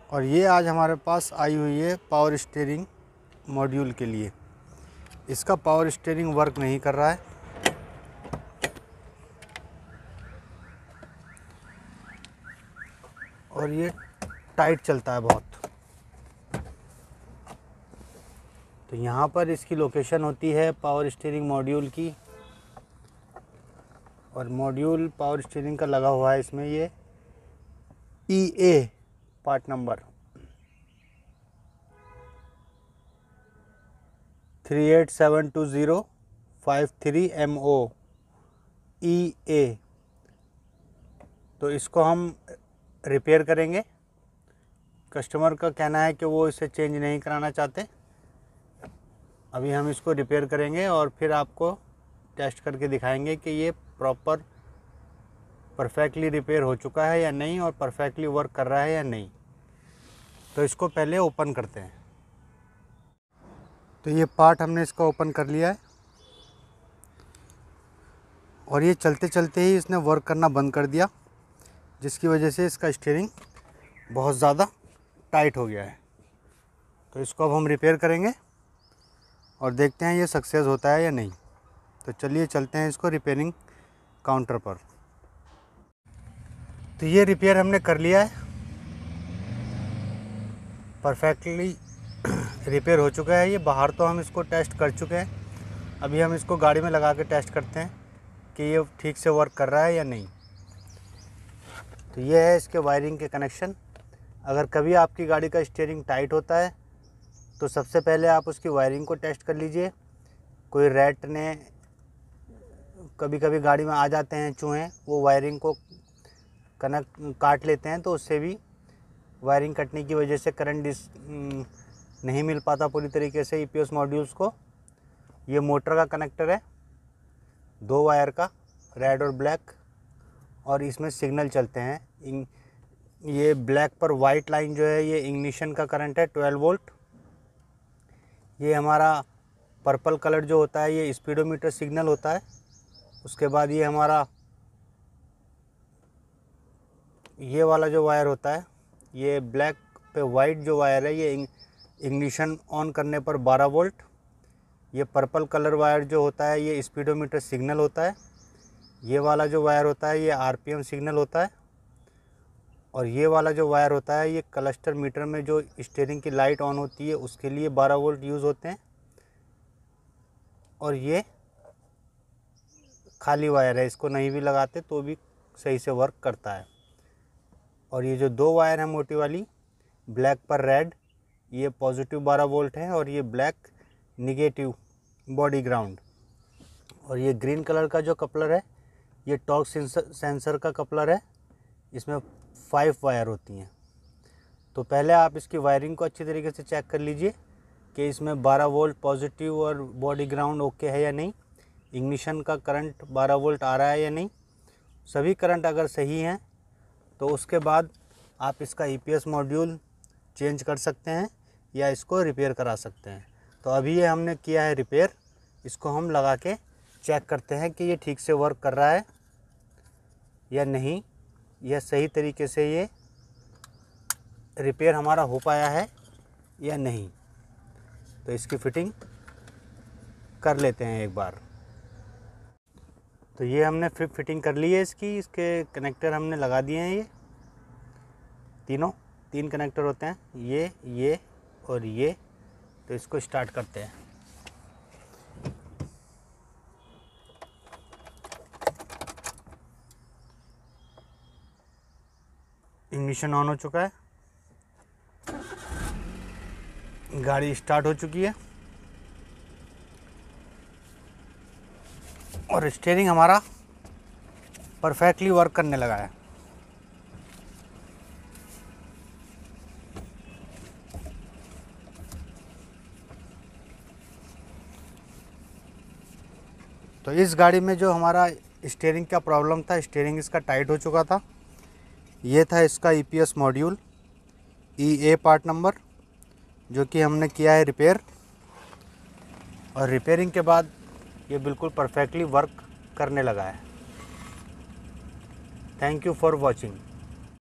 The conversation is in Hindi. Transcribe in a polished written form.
और ये आज हमारे पास आई हुई है पावर स्टीयरिंग मॉड्यूल के लिए। इसका पावर स्टीयरिंग वर्क नहीं कर रहा है और ये टाइट चलता है बहुत। तो यहाँ पर इसकी लोकेशन होती है पावर स्टीयरिंग मॉड्यूल की, और मॉड्यूल पावर स्टीयरिंग का लगा हुआ है इसमें ये EA part number 38720530MO EA। तो इसको हम रिपेयर करेंगे। कस्टमर का कहना है कि वो इसे चेंज नहीं कराना चाहते। अभी हम इसको रिपेयर करेंगे और फिर आपको टेस्ट करके दिखाएंगे कि ये परफेक्टली रिपेयर हो चुका है या नहीं और परफेक्टली वर्क कर रहा है या नहीं। तो इसको पहले ओपन करते हैं। तो ये पार्ट हमने इसका ओपन कर लिया है और ये चलते चलते ही इसने वर्क करना बंद कर दिया, जिसकी वजह से इसका स्टीयरिंग बहुत ज़्यादा टाइट हो गया है। तो इसको अब हम रिपेयर करेंगे और देखते हैं ये सक्सेस होता है या नहीं। तो चलिए चलते हैं इसको रिपेयरिंग काउंटर पर। तो ये रिपेयर हमने कर लिया है, परफेक्टली रिपेयर हो चुका है। ये बाहर तो हम इसको टेस्ट कर चुके हैं, अभी हम इसको गाड़ी में लगा के टेस्ट करते हैं कि ये ठीक से वर्क कर रहा है या नहीं। तो ये है इसके वायरिंग के कनेक्शन। अगर कभी आपकी गाड़ी का स्टीयरिंग टाइट होता है तो सबसे पहले आप उसकी वायरिंग को टेस्ट कर लीजिए। कोई रैट ने, कभी कभी गाड़ी में आ जाते हैं चूहे, वो वायरिंग को काट लेते हैं, तो उससे भी वायरिंग कटने की वजह से करंट नहीं मिल पाता पूरी तरीके से EPS मॉड्यूल्स को। ये मोटर का कनेक्टर है, 2 वायर का, रेड और ब्लैक, और इसमें सिग्नल चलते हैं। ये ब्लैक पर वाइट लाइन जो है ये इग्निशन का करंट है 12 वोल्ट। ये हमारा पर्पल कलर जो होता है ये स्पीडोमीटर सिग्नल होता है। उसके बाद ये हमारा ये वाला जो वायर होता है, ये ब्लैक पे वाइट जो वायर है ये इग्निशन ऑन करने पर 12 वोल्ट। ये पर्पल कलर वायर जो होता है ये स्पीडोमीटर सिग्नल होता है। ये वाला जो वायर होता है ये RPM सिग्नल होता है। और ये वाला जो वायर होता है ये क्लस्टर मीटर में जो स्टीयरिंग की लाइट ऑन होती है उसके लिए 12 वोल्ट यूज़ होते हैं। और ये खाली वायर है, इसको नहीं भी लगाते तो भी सही से वर्क करता है। और ये जो 2 वायर है मोटी वाली, ब्लैक पर रेड, ये पॉजिटिव 12 वोल्ट है और ये ब्लैक निगेटिव बॉडी ग्राउंड। और ये ग्रीन कलर का जो कपलर है ये टॉर्क सेंसर का कपलर है। इसमें 5 वायर होती हैं। तो पहले आप इसकी वायरिंग को अच्छी तरीके से चेक कर लीजिए कि इसमें 12 वोल्ट पॉजिटिव और बॉडी ग्राउंड ओके है या नहीं। इग्निशन का करंट 12 वोल्ट आ रहा है या नहीं। सभी करंट अगर सही हैं तो उसके बाद आप इसका EPS मॉड्यूल चेंज कर सकते हैं या इसको रिपेयर करा सकते हैं। तो अभी ये हमने किया है रिपेयर, इसको हम लगा के चेक करते हैं कि ये ठीक से वर्क कर रहा है या नहीं, यह सही तरीके से ये रिपेयर हमारा हो पाया है या नहीं। तो इसकी फिटिंग कर लेते हैं एक बार। तो ये हमने फिटिंग कर ली है इसकी। इसके कनेक्टर हमने लगा दिए हैं। ये तीन कनेक्टर होते हैं, ये और ये। तो इसको स्टार्ट करते हैं। इग्निशन ऑन हो चुका है, गाड़ी स्टार्ट हो चुकी है और स्टीयरिंग हमारा परफेक्टली वर्क करने लगा है। तो इस गाड़ी में जो हमारा स्टीयरिंग का प्रॉब्लम था, स्टीयरिंग इसका टाइट हो चुका था। ये था इसका EPS module EA part number, जो कि हमने किया है रिपेयर। और रिपेयरिंग के बाद ये बिल्कुल परफेक्टली वर्क करने लगा है। Thank you for watching.